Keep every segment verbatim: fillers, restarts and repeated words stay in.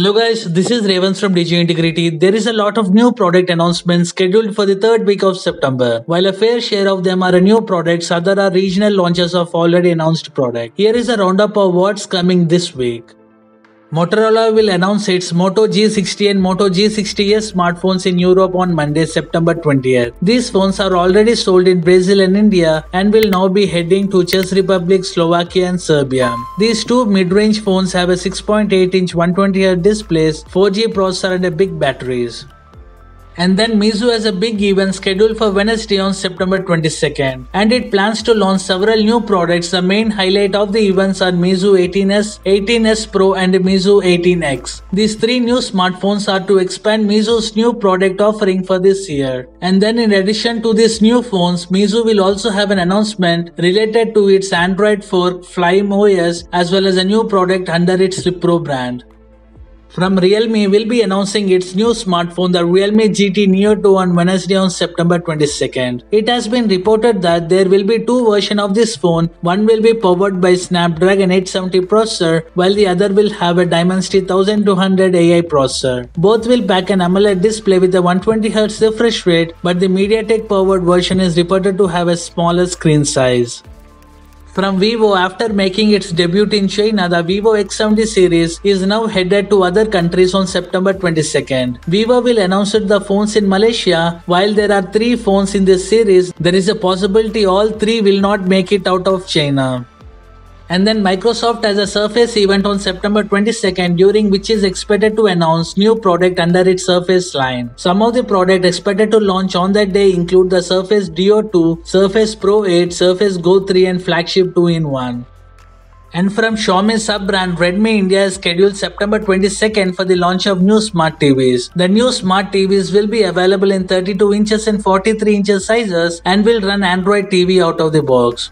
Hello guys, this is Ravens from D J Integrity. There is a lot of new product announcements scheduled for the third week of September. While a fair share of them are new products, other are regional launches of already announced products. Here is a roundup of what's coming this week. Motorola will announce its Moto G sixty and Moto G sixty S smartphones in Europe on Monday, September twentieth. These phones are already sold in Brazil and India and will now be heading to Czech Republic, Slovakia and Serbia. These two mid-range phones have a six point eight inch one twenty hertz displays, four G processor and a big batteries. And then Meizu has a big event scheduled for Wednesday on September twenty-second, and it plans to launch several new products. The main highlight of the events are Meizu eighteen S, eighteen S Pro and Meizu eighteen X. These three new smartphones are to expand Meizu's new product offering for this year. And then in addition to these new phones, Meizu will also have an announcement related to its Android fork Flyme O S as well as a new product under its Slipro brand. From Realme will be announcing its new smartphone, the Realme G T Neo two on Wednesday on September twenty-second. It has been reported that there will be two versions of this phone. One will be powered by Snapdragon eight seventy processor, while the other will have a Dimensity twelve hundred A I processor. Both will pack an AMOLED display with a one hundred twenty hertz refresh rate, but the MediaTek powered version is reported to have a smaller screen size. From Vivo, after making its debut in China, the Vivo X seventy series is now headed to other countries on September twenty-second. Vivo will announce the phones in Malaysia. While there are three phones in this series, there is a possibility all three will not make it out of China. And then Microsoft has a Surface event on September twenty-second, during which is expected to announce new product under its Surface line. Some of the products expected to launch on that day include the Surface Duo two, Surface Pro eight, Surface Go three and Flagship two in one. And from Xiaomi sub-brand, Redmi India is scheduled September twenty-second for the launch of new smart T Vs. The new smart T Vs will be available in thirty-two inches and forty-three inches sizes and will run Android T V out of the box.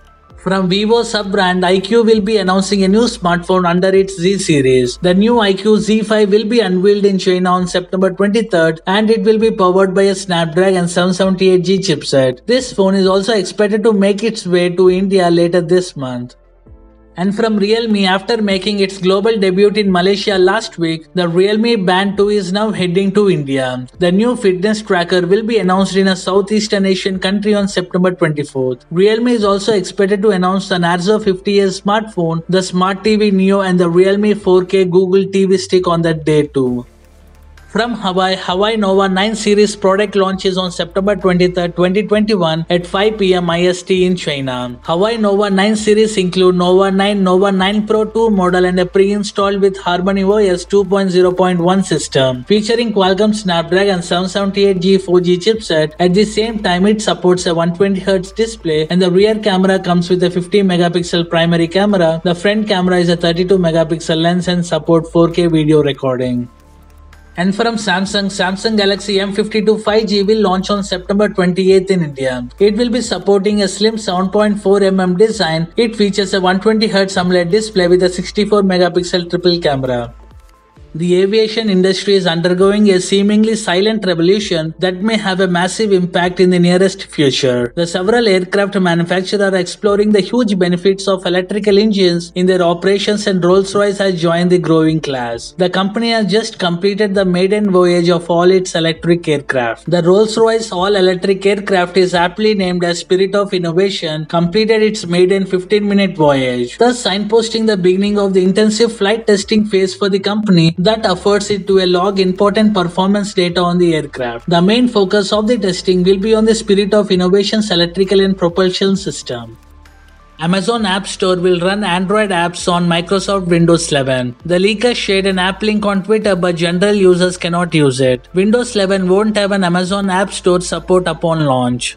From Vivo sub-brand, iQOO will be announcing a new smartphone under its Z series. The new iQOO Z five will be unveiled in China on September twenty-third and it will be powered by a Snapdragon seven seventy-eight G chipset. This phone is also expected to make its way to India later this month. And from Realme, after making its global debut in Malaysia last week, the Realme Band two is now heading to India. The new fitness tracker will be announced in a Southeastern Asian country on September twenty-fourth. Realme is also expected to announce the Narzo fifty S smartphone, the Smart T V Neo and the Realme four K Google T V Stick on that day too. From Huawei, Huawei Nova nine series product launches on September twenty-third, twenty twenty-one at five p m I S T in China. Huawei Nova nine series include Nova nine, Nova nine Pro two model and a pre-installed with Harmony O S two point oh point one system featuring Qualcomm Snapdragon seven seventy-eight G four G chipset. At the same time, it supports a one hundred twenty hertz display and the rear camera comes with a fifty megapixel primary camera. The front camera is a thirty-two megapixel lens and support four K video recording. And from Samsung, Samsung Galaxy M fifty-two five G will launch on September twenty-eighth in India. It will be supporting a slim seven point four millimeter design. It features a one hundred twenty hertz AMOLED display with a sixty-four megapixel triple camera. The aviation industry is undergoing a seemingly silent revolution that may have a massive impact in the nearest future. The several aircraft manufacturers are exploring the huge benefits of electrical engines in their operations, and Rolls-Royce has joined the growing class. The company has just completed the maiden voyage of all its electric aircraft. The Rolls-Royce all-electric aircraft is aptly named as Spirit of Innovation, completed its maiden fifteen minute voyage, thus signposting the beginning of the intensive flight testing phase for the company that affords it to a log important performance data on the aircraft. The main focus of the testing will be on the Spirit of Innovation's electrical and propulsion system. Amazon App Store will run Android apps on Microsoft Windows eleven. The leaker shared an app link on Twitter, but general users cannot use it. Windows eleven won't have an Amazon App Store support upon launch.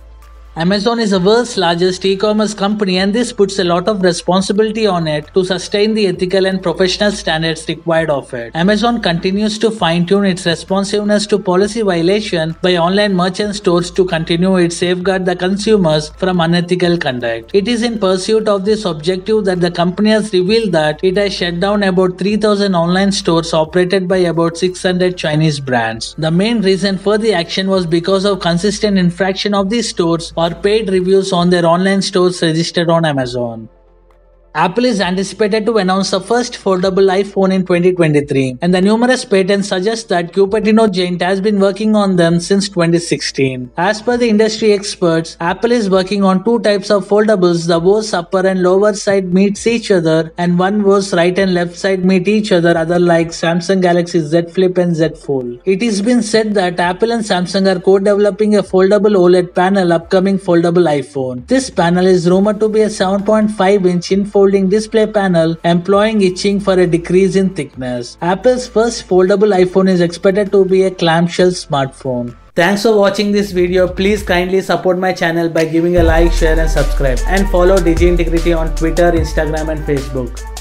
Amazon is the world's largest e-commerce company, and this puts a lot of responsibility on it to sustain the ethical and professional standards required of it. Amazon continues to fine-tune its responsiveness to policy violation by online merchant stores to continue its safeguard the consumers from unethical conduct. It is in pursuit of this objective that the company has revealed that it has shut down about three thousand online stores operated by about six hundred Chinese brands. The main reason for the action was because of consistent infraction of these stores or paid reviews on their online stores registered on Amazon. Apple is anticipated to announce the first foldable iPhone in twenty twenty-three, and the numerous patents suggest that Cupertino Giant has been working on them since twenty sixteen. As per the industry experts, Apple is working on two types of foldables, the whose upper and lower side meets each other, and one whose right and left side meet each other, other like Samsung Galaxy Z Flip and Z Fold. It has been said that Apple and Samsung are co-developing a foldable OLED panel upcoming foldable iPhone. This panel is rumored to be a seven point five inch in-folding display panel employing etching for a decrease in thickness. Apple's first foldable iPhone is expected to be a clamshell smartphone. Thanks for watching this video. Please kindly support my channel by giving a like, share and subscribe, and follow DigiIntegrity on Twitter, Instagram and Facebook.